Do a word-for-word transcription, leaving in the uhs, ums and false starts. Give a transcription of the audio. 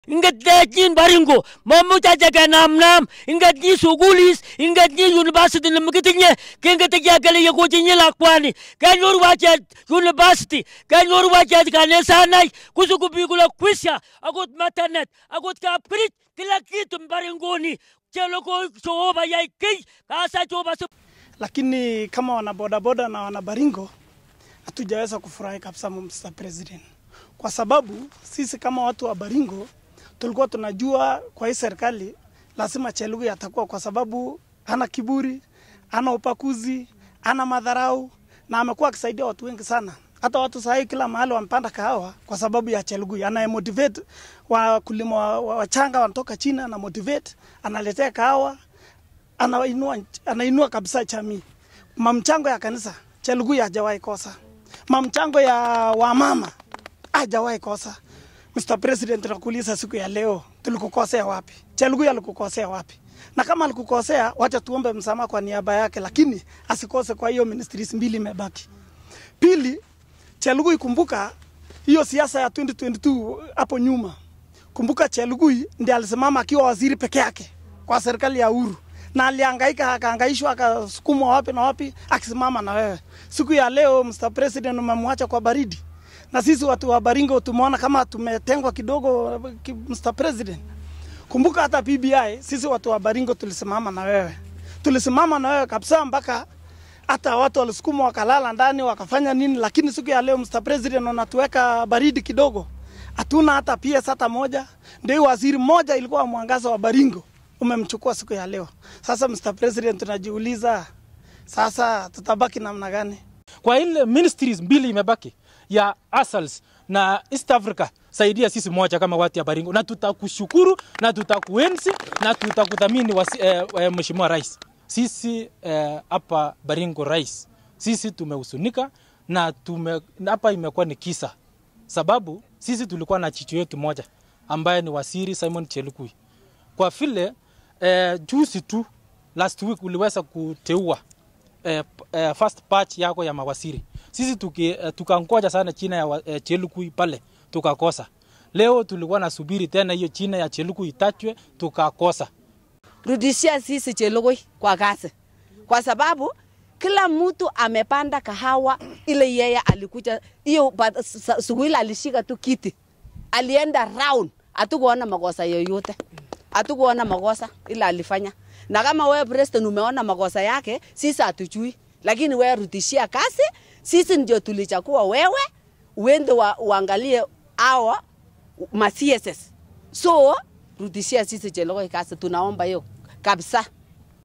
Ingat dajin Baringo, mamuta jaga nam nam, ingat ni sugulis, ingat ni university na magitinya, kenga tagya kali ya kujinya lakwani, kanyor wacha university, kanyor wacha kanesanay, kusukubi kula kwisya, agot matanet, agot kaprit, kila kitu Baringo ni, chelo ko soba yai kei, kasa choba so. Lakini kama wana boda boda na wana Baringo, hatujaweza kufurahi kabisa Mister President. Kwa sababu sisi kama watu wa Baringo tulikuwa tunajua kwa hii serikali lazima Chelugui atakuwa, kwa sababu hana kiburi, hana upakuzi, hana madharau na amekuwa akisaidia watu wengi sana. Hata watu sahi kila mahali wampanda kahawa kwa sababu ya Chelugui. Ana motivate wakulima wachanga wanatoka China, na motivate, analetea kahawa, anainua anainua kabisa jamii. Mamchango ya kanisa Chelugui hajawahi kosa. Mamchango ya wamama hajawahi kosa. Mister President, nakuuliza siku ya leo tulikukosea wapi? Chelugui alikukosea wapi? Na kama alikukosea, wacha tuombe msamaha kwa niaba yake, lakini asikose kwa hiyo ministries mbili imebaki. Pili, Chelugui kumbuka hiyo siasa ya twenty twenty-two hapo nyuma. Kumbuka Chelugui ndiye alisimama akiwa waziri peke yake kwa serikali ya Uhuru. Na alihangaika, akahangaishwa, akasukumwa wapi na wapi, akisimama na wewe. Siku ya leo Mister President umemwacha kwa baridi. Na sisi watu wa Baringo tumeona kama tumetengwa kidogo Mister President. Kumbuka hata P B I, sisi watu wa Baringo tulisimama na wewe. Tulisimama na wewe kabisa mpaka hata watu walisukuma wakalala ndani wakafanya nini, lakini siku ya leo Mister President unatuweka baridi kidogo. Hatuna hata P S hata moja. Ndio waziri mmoja ilikuwa mwangaza wa Baringo umemchukua siku ya leo. Sasa Mister President tunajiuliza sasa tutabaki namna gani? Kwa ile ministries mbili imebaki ya Asals na East Africa, saidia sisi moja kama watu ya Baringo, na tutakushukuru na tutakuenzi na tutakuthamini eh, eh, Mheshimiwa Rais. Sisi hapa eh, Baringo Rais, sisi tumehusunika na tume hapa imekuwa ni kisa, sababu sisi tulikuwa na chicho yetu moja ambaye ni Waziri Simon Chelugui. Kwa vile eh, juzi tu last week uliweza kuteua eh, eh, first batch yako ya mawaziri. Sisi tuki uh, tukangoja sana China ya uh, Chelugui pale tukakosa. Leo tulikuwa nasubiri tena hiyo China ya Chelugui itachwe tukakosa. Rudishia sisi Chelugui kwa kazi. Kwa sababu kila mtu amepanda kahawa ile yeye alikuja hiyo suguila alishika tu kiti. Alienda round, hatukuona makosa yoyote. Hatukuona makosa ila alifanya. Na kama wewe president umeona makosa yake, sisi hatujui. Lakini wewe rudishia kazi, sisi ndio tulichakua wewe, uende wa, uangalie hawa ma C S S. So, rudishia sisi Chelugui kazi, tunaomba hiyo kabisa.